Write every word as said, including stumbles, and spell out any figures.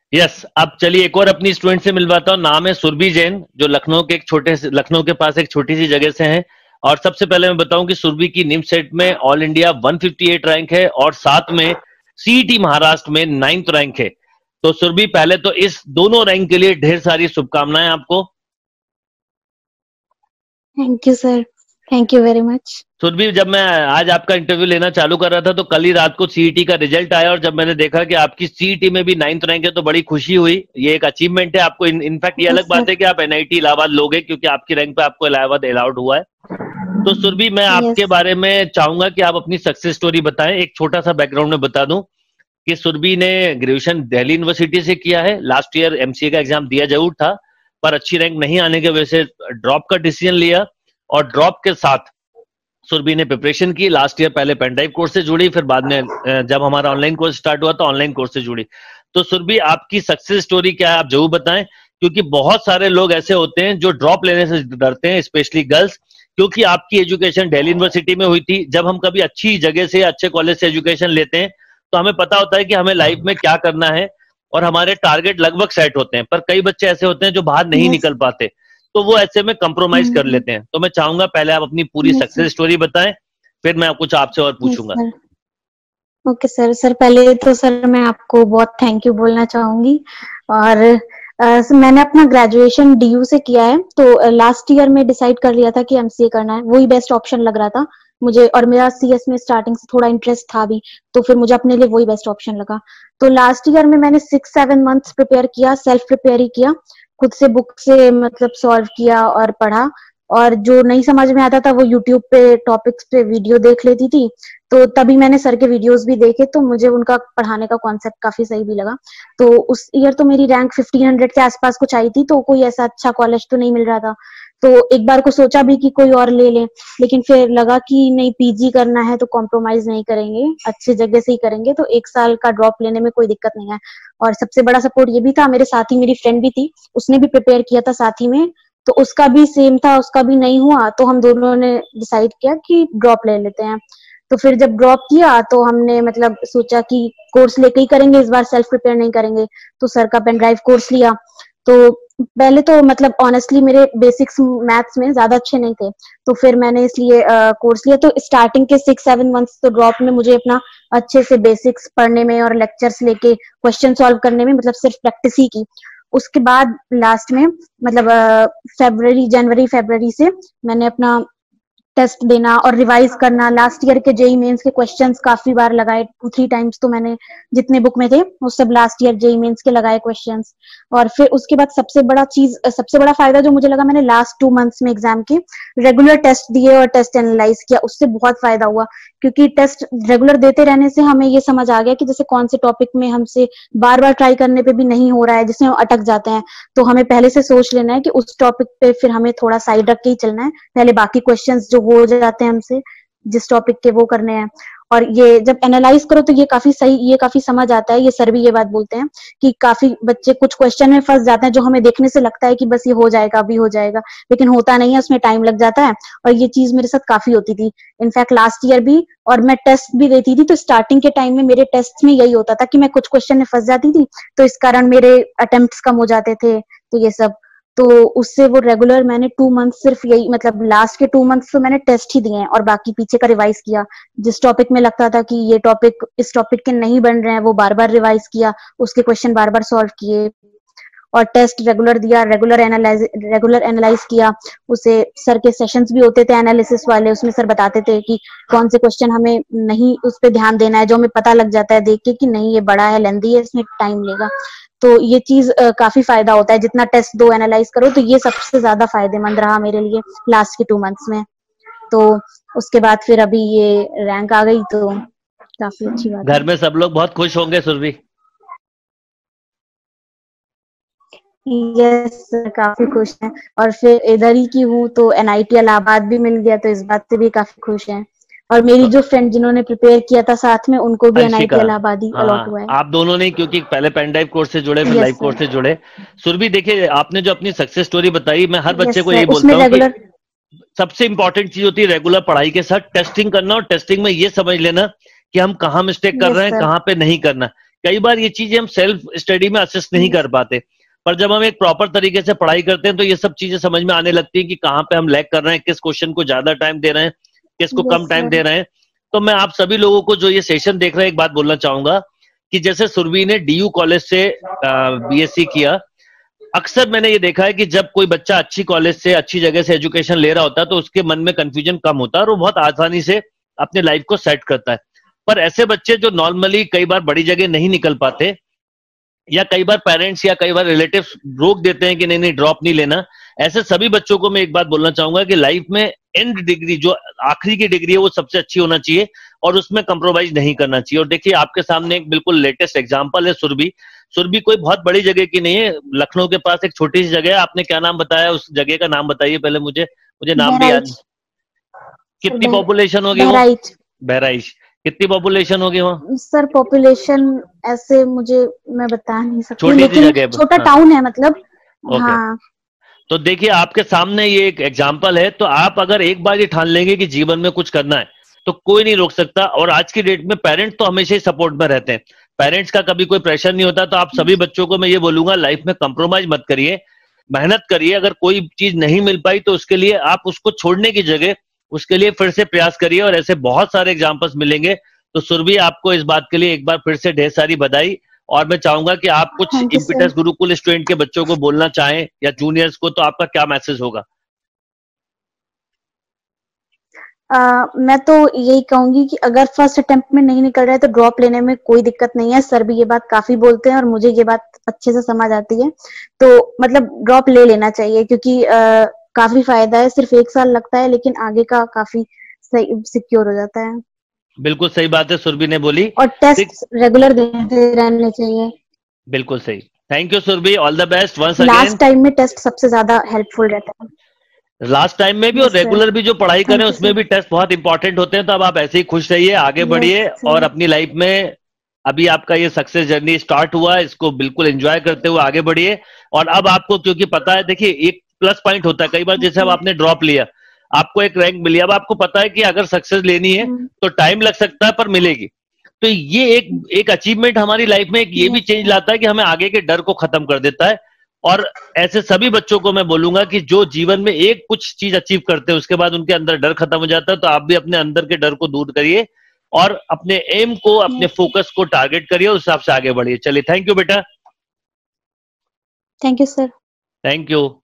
Yes, अब चलिए एक और अपनी स्टूडेंट से मिलवाता हूँ। नाम है सुरभि जैन, जो लखनऊ के एक छोटे से लखनऊ के पास एक छोटी सी जगह से हैं। और सबसे पहले मैं बताऊं कि सुरभि की निम्स सेट में ऑल इंडिया एक सौ अट्ठावन रैंक है और साथ में सीईटी महाराष्ट्र में नाइन्थ रैंक है। तो सुरभि, पहले तो इस दोनों रैंक के लिए ढेर सारी शुभकामनाएं आपको। Thank you sir, thank you very much. Surabhi, जब मैं आज आपका इंटरव्यू लेना चालू कर रहा था तो कल ही रात को सीईटी का रिजल्ट आया और जब मैंने देखा कि आपकी सीईटी में भी नाइन्थ रैंक है तो बड़ी खुशी हुई। ये एक अचीवमेंट है आपको। इनफैक्ट ये यस अलग बात सर। है कि आप एनआईटी इलाहाबाद लोगे क्योंकि आपकी रैंक पे आपको इलाहाबाद अलाउड हुआ है। तो सुरभि, मैं आपके यस। बारे में चाहूंगा कि आप अपनी सक्सेस स्टोरी बताएं। एक छोटा सा बैकग्राउंड में बता दूं कि सुरभि ने ग्रेजुएशन दिल्ली यूनिवर्सिटी से किया है। लास्ट ईयर एमसीए का एग्जाम दिया जरूर था, पर अच्छी रैंक नहीं आने की वजह से ड्रॉप का डिसीजन लिया और ड्रॉप के साथ सुरभि ने प्रिपरेशन की। लास्ट ईयर पहले पेन ड्राइव कोर्स से जुड़ी, फिर बाद में अ, जब हमारा ऑनलाइन कोर्स स्टार्ट हुआ तो ऑनलाइन कोर्स से जुड़ी। तो सुरभि, आपकी सक्सेस स्टोरी क्या है, आप जरूर बताएं, क्योंकि बहुत सारे लोग ऐसे होते हैं जो ड्रॉप लेने से डरते हैं, स्पेशली गर्ल्स। क्योंकि आपकी एजुकेशन दिल्ली यूनिवर्सिटी में हुई थी। जब हम कभी अच्छी जगह से, अच्छे कॉलेज से एजुकेशन लेते हैं तो हमें पता होता है कि हमें लाइफ में क्या करना है और हमारे टारगेट लगभग सेट होते हैं। पर कई बच्चे ऐसे होते हैं जो बाहर नहीं यस। निकल पाते, तो वो ऐसे में कंप्रोमाइज कर लेते हैं। तो मैं चाहूंगा पहले आप अपनी पूरी यस सर। सक्सेस स्टोरी बताएं, फिर मैं कुछ आपसे और यस पूछूंगा। सर। Okay sir. सर पहले तो सर मैं आपको बहुत थैंक यू बोलना चाहूंगी। और अ, सर, मैंने अपना ग्रेजुएशन डीयू से किया है, तो लास्ट ईयर में डिसाइड कर लिया था कि एमसीए करना है, वही बेस्ट ऑप्शन लग रहा था मुझे। और मेरा सीएस में स्टार्टिंग से थोड़ा इंटरेस्ट था भी, तो फिर मुझे अपने लिए वही बेस्ट ऑप्शन लगा। तो लास्ट ईयर में मैंने सिक्स सेवन मंथ्स प्रिपेयर किया, सेल्फ प्रिपेयर ही किया, खुद से बुक से मतलब सॉल्व किया और पढ़ा। और जो नहीं समझ में आता था वो यूट्यूब पे टॉपिक्स पे वीडियो देख लेती थी। तो तभी मैंने सर के वीडियोस भी देखे, तो मुझे उनका पढ़ाने का कॉन्सेप्ट काफी सही भी लगा। तो उस ईयर तो मेरी रैंक फिफ्टीन हंड्रेड के आसपास कुछ आई थी, तो कोई ऐसा अच्छा कॉलेज तो नहीं मिल रहा था। तो एक बार को सोचा भी कि कोई और ले ले, लेकिन फिर लगा कि नहीं, पीजी करना है तो कॉम्प्रोमाइज नहीं करेंगे, अच्छी जगह से ही करेंगे, तो एक साल का ड्रॉप लेने में कोई दिक्कत नहीं है। और सबसे बड़ा सपोर्ट ये भी था, मेरे साथ ही मेरी फ्रेंड भी थी, उसने भी प्रिपेयर किया था साथ ही में, तो उसका भी सेम था, उसका भी नहीं हुआ, तो हम दोनों ने डिसाइड किया कि ड्रॉप ले लेते हैं। तो फिर जब ड्रॉप किया तो हमने मतलब सोचा कि कोर्स लेके ही करेंगे इस बार, सेल्फ प्रिपेयर नहीं करेंगे। तो सर का पेन ड्राइव कोर्स लिया। तो पहले तो मतलब ऑनेस्टली मेरे बेसिक्स मैथ्स में ज्यादा अच्छे नहीं थे, तो फिर मैंने इसलिए कोर्स लिया। तो स्टार्टिंग के सिक्स सेवन मंथ्स तो ड्रॉप में मुझे अपना अच्छे से बेसिक्स पढ़ने में और लेक्चर्स लेके क्वेश्चन सॉल्व करने में मतलब सिर्फ प्रैक्टिस ही की। उसके बाद लास्ट में मतलब फरवरी जनवरी फरवरी से मैंने अपना टेस्ट देना और रिवाइज करना। लास्ट ईयर के जेई मेंस के क्वेश्चंस काफी बार लगाए, टू थ्री टाइम्स तो मैंने जितने बुक में थे वो सब लास्ट ईयर जेई मेंस के लगाए क्वेश्चंस। और फिर उसके बाद सबसे बड़ा चीज, सबसे बड़ा फायदा जो मुझे लगा, मैंने लास्ट टू मंथ्स में एग्जाम के रेगुलर टेस्ट दिए और टेस्ट एनालाइज किया, उससे बहुत फायदा हुआ। क्योंकि टेस्ट रेगुलर देते रहने से हमें ये समझ आ गया कि जैसे कौन से टॉपिक में हमसे बार बार ट्राई करने पे भी नहीं हो रहा है, जिसमें हम अटक जाते हैं, तो हमें पहले से सोच लेना है कि उस टॉपिक पे फिर हमें थोड़ा साइड रख के ही चलना है, पहले बाकी क्वेश्चंस जो हो जाते हैं हमसे जिस टॉपिक के वो करने हैं। और ये जब एनालाइज करो तो ये काफी सही, ये काफी समझ आता है। ये सर भी ये बात बोलते हैं कि काफी बच्चे कुछ क्वेश्चन में फंस जाते हैं जो हमें देखने से लगता है कि बस ये हो जाएगा, अभी हो जाएगा, लेकिन होता नहीं है, उसमें टाइम लग जाता है। और ये चीज मेरे साथ काफी होती थी इनफैक्ट लास्ट ईयर भी। और मैं टेस्ट भी देती थी, तो स्टार्टिंग के टाइम में मेरे टेस्ट में यही होता था कि मैं कुछ क्वेश्चन में फंस जाती थी, तो इस कारण मेरे अटेम्प्ट्स कम हो जाते थे। तो ये सब, तो उससे वो रेगुलर मैंने टू मंथ सिर्फ यही मतलब लास्ट के टू मंथ्स तो मैंने टेस्ट ही दिए हैं और बाकी पीछे का रिवाइज किया। जिस टॉपिक में लगता था कि ये टॉपिक इस टॉपिक के नहीं बन रहे हैं, वो बार बार रिवाइज किया, उसके क्वेश्चन बार बार सॉल्व किए। और टेस्ट रेगुलर दिया, रेगुलर एनालाइज रेगुलर एनालाइज किया उसे। सर के सेशंस भी होते थे एनालिसिस वाले, उसमें सर बताते थे कि कौन से क्वेश्चन हमें नहीं उस पर ध्यान देना है, जो हमें पता लग जाता है देख के कि नहीं ये बड़ा है, लेंदी है, इसमें टाइम लेगा। तो ये चीज काफी फायदा होता है, जितना टेस्ट दो एनालाइज करो, तो ये सबसे ज्यादा फायदेमंद रहा मेरे लिए लास्ट के टू मंथ्स में। तो उसके बाद फिर अभी ये रैंक आ गई, तो काफी अच्छी बात है। घर में सब लोग बहुत खुश होंगे सुरभि। यस सर, काफी खुश हैं। और फिर इधर ही की हूँ तो एनआईटी इलाहाबाद भी मिल गया, तो इस बात से भी काफी खुश हैं। और मेरी जो फ्रेंड जिन्होंने प्रिपेयर किया था साथ में, उनको भी एनआईटी अंशिका, इलाहाबाद ही अलॉट हुआ हाँ, है। आप दोनों ने, क्योंकि पहले पेन ड्राइव कोर्स से जुड़े फिर यस लाइव कोर्स से सर। जुड़े। सुरभि देखिए, आपने जो अपनी सक्सेस स्टोरी बताई, मैं हर बच्चे यस को सर, यही उसमें बोलता हूँ कि रेगुलर। सबसे इंपॉर्टेंट चीज होती है रेगुलर पढ़ाई के साथ टेस्टिंग करना, और टेस्टिंग में ये समझ लेना कि हम कहाँ मिस्टेक कर यस रहे हैं, सर। कहाँ पे नहीं करना। कई बार ये चीजें हम सेल्फ स्टडी में असेस नहीं कर पाते, पर जब हम एक प्रॉपर तरीके से पढ़ाई करते हैं तो ये सब चीजें समझ में आने लगती है कि कहाँ पे हम लैग कर रहे हैं, किस क्वेश्चन को ज्यादा टाइम दे रहे हैं, किसको कम टाइम दे रहे हैं। तो मैं आप सभी लोगों को जो ये सेशन देख रहे हैं एक बात बोलना चाहूंगा कि जैसे सुरभि ने डीयू कॉलेज से बीएससी किया, अक्सर मैंने ये देखा है कि जब कोई बच्चा अच्छी कॉलेज से अच्छी जगह से एजुकेशन ले रहा होता है तो उसके मन में कंफ्यूजन कम होता है और वो बहुत आसानी से अपने लाइफ को सेट करता है। पर ऐसे बच्चे जो नॉर्मली कई बार बड़ी जगह नहीं निकल पाते, या कई बार पेरेंट्स या कई बार रिलेटिव्स रोक देते हैं कि नहीं नहीं ड्रॉप नहीं लेना, ऐसे सभी बच्चों को मैं एक बात बोलना चाहूंगा कि लाइफ में एंड डिग्री जो आखिरी की डिग्री है वो सबसे अच्छी होना चाहिए और उसमें कंप्रोमाइज नहीं करना चाहिए। और देखिए आपके सामने एक बिल्कुल लेटेस्ट एग्जांपल है सुरभि। सुरभि कोई बहुत बड़ी जगह की नहीं है, लखनऊ के पास एक छोटी सी जगह है। आपने क्या नाम बताया उस जगह का? नाम बताइए पहले, मुझे मुझे नाम भी याद। कितनी पॉपुलेशन होगी वो? बहराइच। कितनी पॉपुलेशन होगी वहाँ सर? पॉपुलेशन ऐसे मुझे मैं बता नहीं सकती, छोटी सी जगह, छोटा टाउन है मतलब। हाँ। तो देखिए आपके सामने ये एक एग्जाम्पल है। तो आप अगर एक बार ये ठान लेंगे कि जीवन में कुछ करना है तो कोई नहीं रोक सकता। और आज की डेट में पेरेंट्स तो हमेशा ही सपोर्ट में रहते हैं, पेरेंट्स का कभी कोई प्रेशर नहीं होता। तो आप सभी बच्चों को मैं ये बोलूंगा लाइफ में कंप्रोमाइज मत करिए, मेहनत करिए। अगर कोई चीज नहीं मिल पाई तो उसके लिए आप उसको छोड़ने की जगह उसके लिए फिर से प्रयास करिए और ऐसे बहुत सारे एग्जाम्पल्स मिलेंगे। तो सुरभि आपको इस बात के लिए एक बार फिर से ढेर सारी बधाई। और मैं चाहूंगा कि आप कुछ इम्पिटस गुरुकुल स्टूडेंट के बच्चों को बोलना चाहें या जूनियर्स को, तो आपका क्या मैसेज होगा? आ, मैं तो यही कहूंगी कि अगर फर्स्ट अटेम्प्ट में नहीं निकल रहा है तो ड्रॉप लेने में कोई दिक्कत नहीं है। सर भी ये बात काफी बोलते हैं और मुझे ये बात अच्छे से समझ आती है। तो मतलब ड्रॉप ले लेना चाहिए क्योंकि आ, काफी फायदा है। सिर्फ एक साल लगता है लेकिन आगे का काफी सही सिक्योर हो जाता है। बिल्कुल सही बात है सुरभि ने बोली। और टेस्ट रेगुलर देते रहने चाहिए। बिल्कुल सही। Thank you Surabhi, all the best once again. Last time में टेस्ट सबसे ज्यादा हेल्पफुल रहता है। लास्ट टाइम में भी और रेगुलर भी जो पढ़ाई करें उसमें भी टेस्ट बहुत इंपॉर्टेंट होते हैं। तो अब आप ऐसे ही खुश रहिए, आगे बढ़िए और अपनी लाइफ में अभी आपका ये सक्सेस जर्नी स्टार्ट हुआ, इसको बिल्कुल एंजॉय करते हुए आगे बढ़िए। और अब आपको क्योंकि पता है, देखिए एक प्लस पॉइंट होता है कई बार, जैसे अब आपने ड्रॉप लिया, आपको एक रैंक मिली, अब आपको पता है कि अगर सक्सेस लेनी है तो टाइम लग सकता है पर मिलेगी। तो ये एक एक अचीवमेंट हमारी लाइफ में एक ये भी चेंज लाता है कि हमें आगे के डर को खत्म कर देता है। और ऐसे सभी बच्चों को मैं बोलूंगा कि जो जीवन में एक कुछ चीज अचीव करते हैं उसके बाद उनके अंदर डर खत्म हो जाता है। तो आप भी अपने अंदर के डर को दूर करिए और अपने एम को, अपने फोकस को टारगेट करिए, उस हिसाब से आगे बढ़िए। चलिए, थैंक यू बेटा। Thank you sir. Thank you.